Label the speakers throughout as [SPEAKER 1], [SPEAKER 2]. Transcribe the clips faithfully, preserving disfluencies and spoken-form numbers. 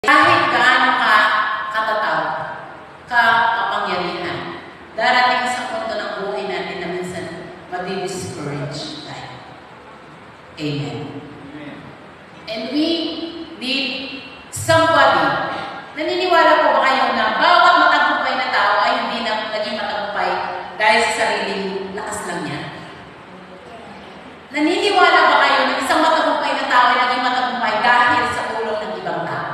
[SPEAKER 1] Kahit gaano ka katataw, ka-kapangyarihan, darating sa punto ng buhay natin na minsan madi-discourage tayo. Amen. Amen. And we need somebody. Naniniwala po ba kayo na bawat matagumpay na tao ay hindi na naging matagumpay dahil sa sariling lakas lang niya? Naniniwala ba kayo na isang matagumpay na tao ay naging matagumpay dahil sa tulong ng ibang tao?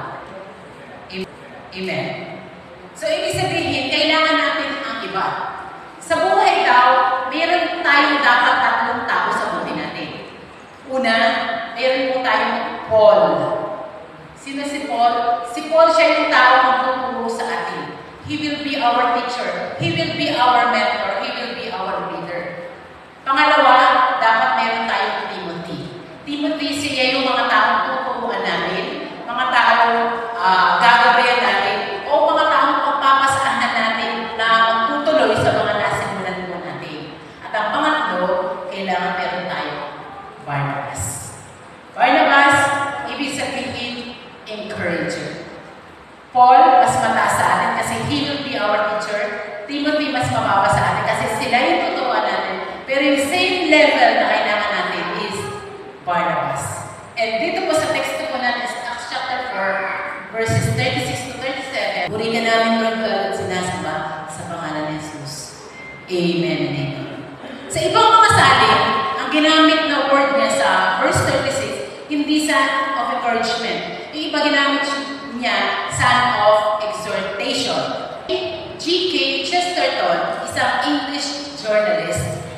[SPEAKER 1] Amen. So, ibig sabihin, kailangan natin ang iba. Sa buhay daw, mayroon tayong dapat tatlong tao sa buhay natin. Una, mayroon po tayong Paul. Sino si Paul? Si Paul siya yung tao magtuturo sa atin. He will be our teacher. He will be our mentor. He will be our leader. Pangalawa, dapat mayroon tayong Timothy. Timothy, siya yung mga taong tuturuan namin, mga taong uh, gagabayan natin, o mga taong pagpapasahan natin na magtutuloy sa mga nasimulan mo natin. At ang pangatlo, kailangan meron tayo Barnabas. Barnabas, ibig sabihin, encourager. Paul, mas mataas sa atin kasi he will be our teacher. Timothy, mas mababa sa atin kasi sila yung tuturuan natin. Pero yung same level na kailangan natin is Barnabas. And dito po sa text po natin is Acts chapter four, verses thirty-six to thirty-seven. Purihan namin Lord God at sinasamba sa pangalan ni Jesus. Amen and amen. Sa ibang mga salin, ang ginamit na word niya sa verse thirty-six, hindi son of encouragement. Yung iba ginamit niya, son of exhortation. G K Chesterton, isang English journalist.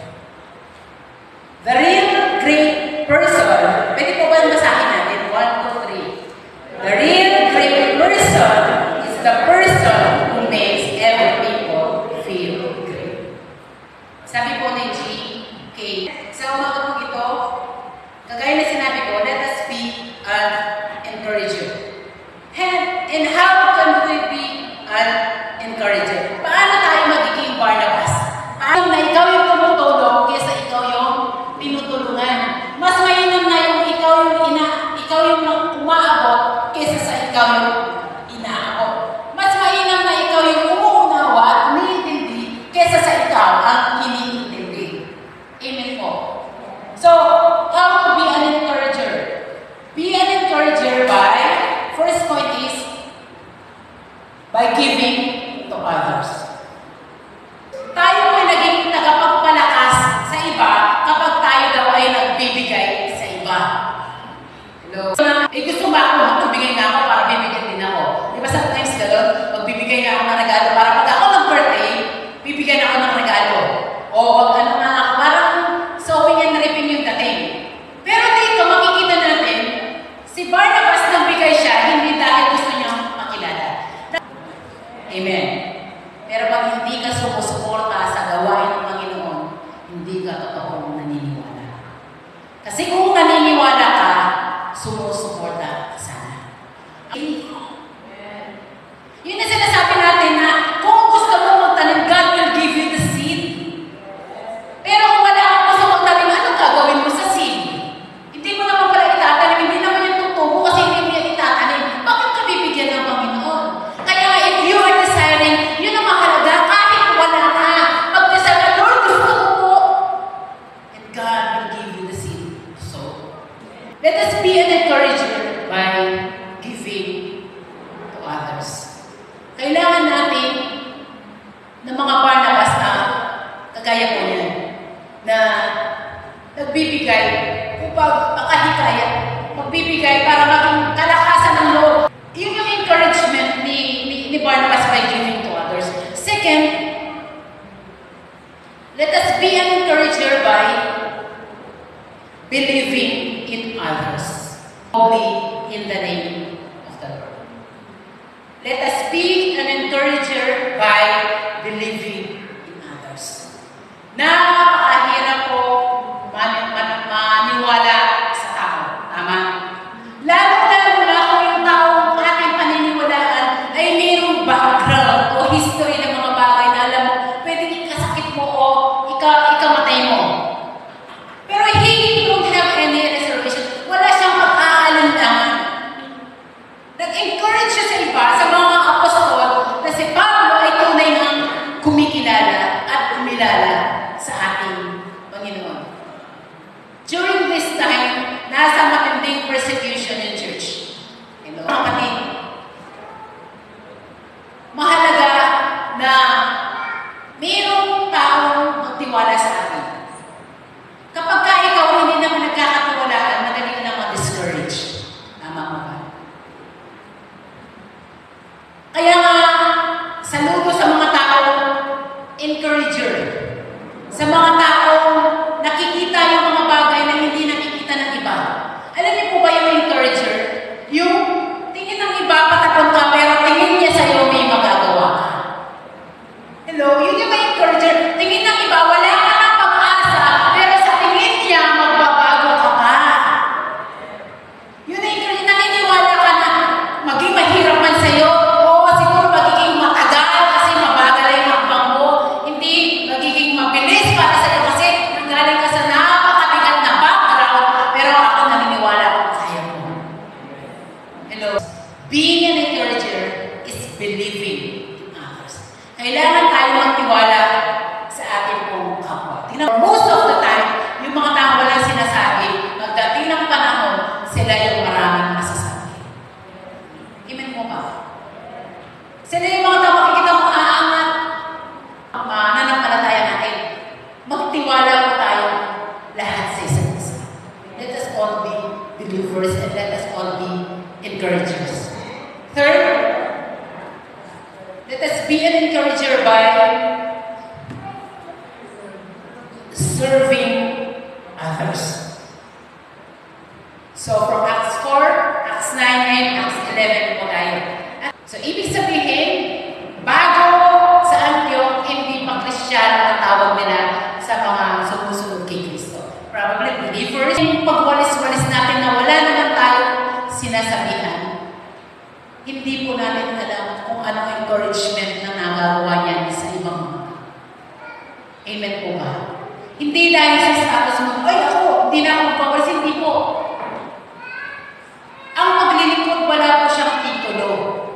[SPEAKER 1] The real great person, pwede po ba basahin natin? One, two, three. The real great person is the person who makes every people feel great. Sabi po ni G K, sa umaga po ito, kagaya na sinabi ko, let us be an encourager. And, and how can we be an encourager? Paano tayo magiging Barnabas? Paano na ikaw yung tumutulong kaysa ikaw yung tinutulungan? Mas mainam na yung ikaw yung ina, ikaw yung umaabot kaysa sa ikaw yung inaabot. Mas mainam na ikaw yung umuunawa at umiintindi kaysa sa ikaw ang iniintindi. Amen po. So, how to be an encourager? Be an encourager by, first point is, by giving to others. Tayo ay naging tagapagpalakas sa iba kapag tayo daw ay nagbibigay sa iba. Hello? Eh gusto ba ako magbibigay na ako para bibigyan din ako? Di ba sometimes gano'n? Magbibigay nga ako ng regalo para pag ako nag-birthday, bibigyan ako ng regalo. O wag ano nga ako, parang sowing and reaping yung dating. Pero dito makikita natin, si Barnabas nagbigay siya, hindi dahil gusto niyang makilala. Amen. Pero pag hindi ka sumusuporta sa gawain ng Panginoon, hindi ka totoong naniniwala. Kasi kung naniniwala ka, sumusuporta sana. Yun na sinasabi natin na kung gusto mo magtanim, God will give you the seed. Pero kung wala kang gusto magtanim, anong gagawin mo sa seed? Hindi mo naman pala itatanim, hindi naman yung tutubo kasi hindi mo yung itatanim. Bakit ka bibigyan ng Panginoon? Kaya if you are desiring, yun ang mahalaga, kahit wala ka, pag-desire ka, Lord, gusto ko po. And God will give you the seed. So, let us be an encourager by giving to others. Kailangan natin ng mga Barnabas na kagaya po yan, na nagbibigay upang makahikayat, magbibigay para maging kalakasan ng loob. Yun yung encouragement ni, ni, ni Barnabas by giving to others. Second, let us be an encourager by believing in others. Only in the name of the Lord. Let us be an encourager by believing in others. Napakahirap po man, man, maniwala sa tao. Tama? Lalo-lalo na kung yung taong ating paniniwalaan ay mayroong background o history ng mga bagay na alam mo, pwedeng ikasakit mo o ika, ikamatay mo. Pero he don't have any reservation. Wala siyang pag-aalinlangan. Nag-encourage siya Kaya nga, saludo sa mga tao, encourager. Sa mga taong nakikita yung mga bagay na hindi nakikita ng iba. Alam niyo po ba yung encourager? Yung tingin ng iba, patapon ka, pero tingin niya sa'yo may magagawa ka. Hello? Yun yung encourager. Tingin ng iba, wala ka ng pag-asa, pero sa tingin niya, magbabago ka pa. Yun ang encourager. Naniniwala ka na maging mahirap man sa'yo. Oo, siguro magiging matagal kasi mabagal yung hakbang mo. Hindi magiging mabilis para sa'yo kasi nanggaling ka sa napakabigat na background, pero ako naniniwala ko kaya mo. Hello? Being an encourager is believing in others. Kailangan tayo magtiwala sa ating pong kapwa. Tingnan, most of the time, yung mga tao walang sinasabi, magdating ng panahon, sila yung maraming masasabi. Amen mo ba? Sila yung mga tao makikita mo aangat. Uh, nanampalataya natin. Magtiwala po tayo lahat sa isa't isa. Let us all be believers and let us all be encouragers. Third, let us be an encourager by serving others. So from Acts four, Acts nine, and Acts eleven po tayo. So ibig sabihin, bago sa Antioch, hindi pa Kristiyano ang tawag nila sa mga sumusunod kay Kristo. Probably believers. Yung pagwalis-walis natin na wala naman tayo sinasabihan, hindi po natin alam kung anong encouragement na nagagawa niyan sa ibang mga. Amen po ba? Hindi dahil sa status mo, ay ako, hindi na ako magpapalis, hindi po. Ang maglilingkod, wala po siyang titulo.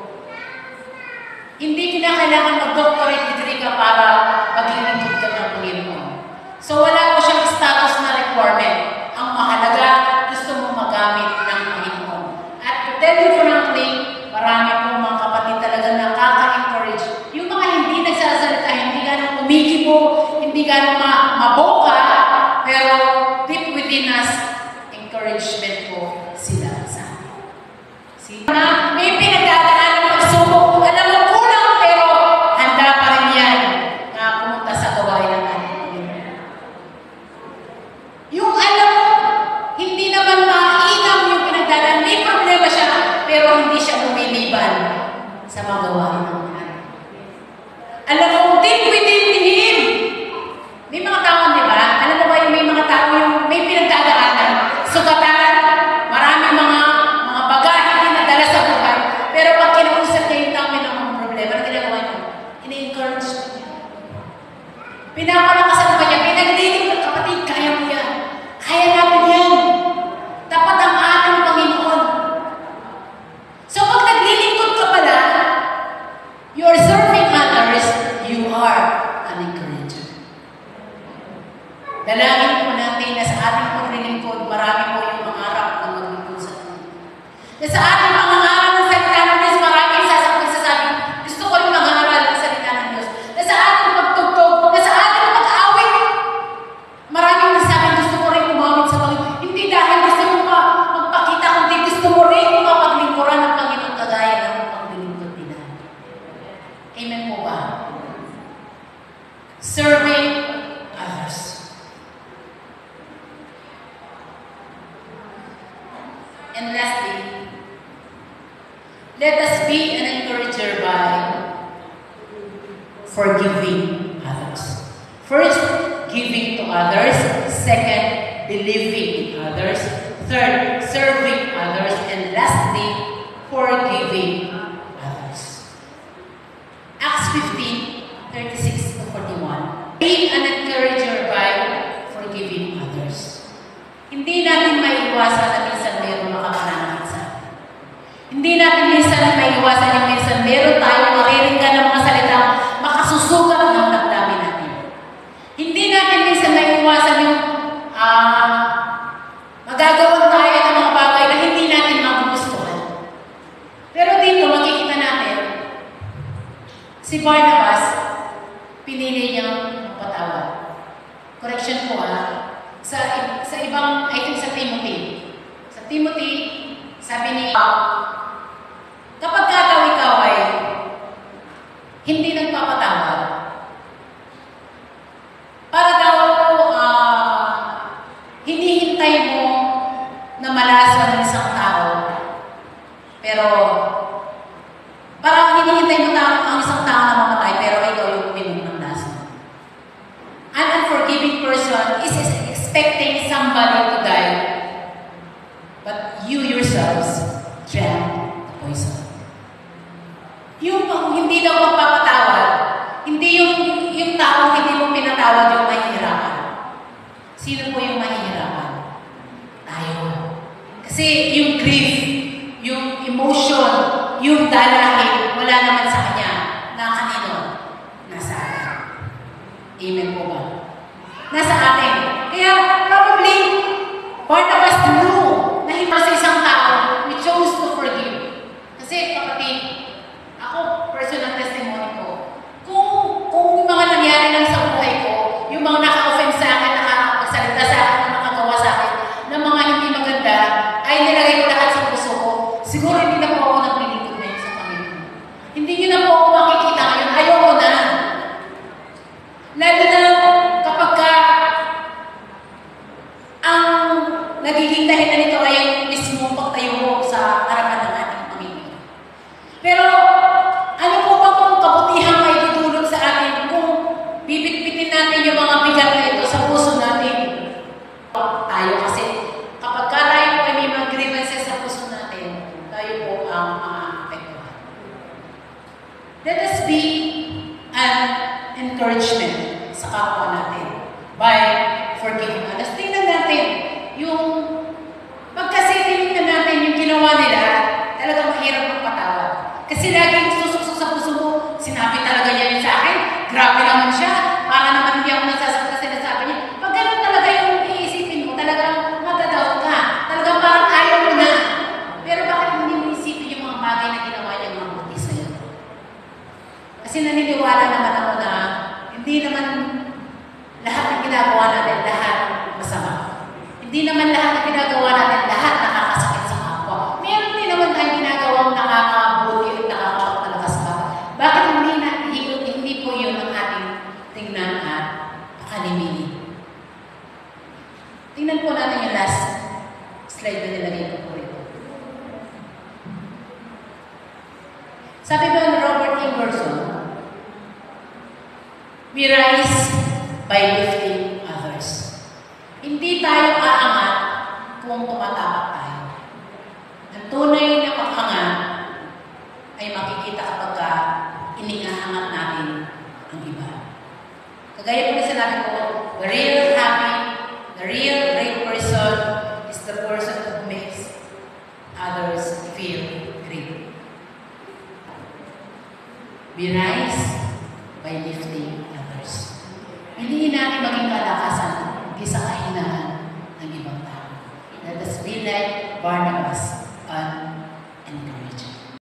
[SPEAKER 1] Hindi kinakailangan mag-doctorate degree ka para maglilingkod ka ng Panginoon. So wala po siyang status na requirement. Ang mahalaga, gusto mo magamit ng Panginoon. At to tell you frankly, marami pong mga kapatid talaga nakaka-encourage. Yung mga hindi nagsasalita, hindi ganang kumikibo, hindi ganang ma maboka, pero deep within us, encouragement po sila sa atin. See? Na may pinagdadaan ng pagsubok. Alam mo, kulang, pero handa pa rin yan na pumunta sa gawain ng ating. Yung alam mo, hindi naman mainam yung pinagdadaan. May problema siya, pero hindi siya lumiliban sa mga gawain ng ating. Alam mo, deep within him. May mga tao, di ba? Alam mo ba yung may mga tao yung may pinagdadaanan, sugatan, marami mga mga bagahe na dala sa buhay. Pero pag kinausap niya yung tao may mga problema, ano ginagawa niya? Ini-encourage niya. Pinapalakasan pa niya, pinagdinig ng kapatid, kaya mo yan. Kaya namin yan. Tapat ang ating Panginoon. So pag naglilingkod ka pala, you are serving others, you are an encourager. Dalangin po natin na sa ating paglilingkod, marami po yung mangarap na maglingkod sa Panginoon. Na sa ating mangangaral ng salita ng Diyos, marami yung sasabi, sasabi, gusto ko rin mangangaral ng salita ng Diyos. Na sa ating pagtugtog, na sa ating pag-awit, maraming nasabi, gusto ko rin umawit sa Panginoon. Hindi dahil gusto mo pa magpakita, kundi gusto mo rin mapaglingkuran ng Panginoon kagaya ng paglilingkod nila. Amen po ba? Serving others. And lastly, let us be an encourager by forgiving others. First, giving to others. Second, believing in others. Third, serving others. And lastly, forgiving others. Acts fifteen, thirty-six to forty-one. Be an encourager by forgiving others. Hindi natin maiiwasan na minsan mayroon makapananakit sa atin. Hindi natin minsan maiiwasan yung minsan meron tayong mariringgan ng mga salitang makasusugat ng damdamin natin. Hindi natin minsan maiiwasan yung uh, magagawan tayo ng mga bagay na hindi natin magugustuhan. Pero dito makikita natin si Barnabas, pinili niyang magpatawad. Correction po ha. Sa, sa ibang, I think sa Timothy. Sa Timothy, sabi ni, kapag ka daw ikaw ay kung hindi daw magpapatawad, hindi yung, yung tao hindi mo pinatawad yung mahihirapan. Sino po yung mahihirapan? Tayo. Kasi yung grief, yung emotion, yung dalahin, wala naman sa kanya. Na kanino? Nasa atin. Amen po ba? Nasa atin. Kaya probably, Barnabas knew na hindi sa isang tao, we chose to forgive. Kasi kapatid, ako, personal testimony ko, kung, kung yung mga nangyari lang sa buhay ko, yung mga naka-offense sa akin, nakapagsalita sa akin, nakagawa sa akin, ng mga hindi maganda, ay nilagay ko lahat sa puso ko, siguro hindi na po ako naglilingkod ngayon sa Panginoon. Hindi nyo na po ako makikita ngayon, ayoko na. Lalo na kapag ka ang nagiging dahilan nito ay yung mismo pagtayo mo sa harapan ng ating Panginoon. Pero, ano po ba kung kabutihan ay tutulog sa atin kung bibit-bitin natin yung mga bigat na ito sa puso natin? Tayo kasi, kapag ka tayo po ay may mga grievances sa puso natin, tayo po ang maaapektuhan. Let us be an encouragement sa kapwa natin by forgiving others. Tingnan natin yung pagkasi tinignan natin yung ginawa nila, talagang mahirap magpatawad. Kasi laging susukso sa puso mo, sinabi talaga niya yun sa akin, grabe naman siya, para naman hindi ako nagsasakta sinasabi niya. Pag ganun talaga yung iisipin mo, talagang magdadoubt ka, talagang parang ayaw mo na. Pero bakit hindi mo isipin yung mga bagay na ginawa niyang mabuti sa'yo? Kasi naniniwala naman ako na hindi naman lahat ng ginagawa natin, lahat masama. Hindi naman lahat ng ginagawa natin, lahat nakakasakit sa kapwa. Meron din naman tayong ginagawang nakakabuti at nakakapagpalakas pa. Bakit hindi na, hindi po yun ang ating tingnan at pakanimini? Tingnan po natin yung last slide na nilagay ko po ito. Sabi ba ni Robert Ingerson, we rise by lifting others. Hindi tayo aangat kung tumatapak tayo. Ang tunay na pag-angat ay makikita kapag ka iniangat natin ang iba. Kagaya po na sinabi ko, the real happy, the real great person is the person who makes others feel great. We rise by lifting others. Hindi natin maging kalakasan, hindi sa kahinaan ng ibang tao. Let us be like Barnabas.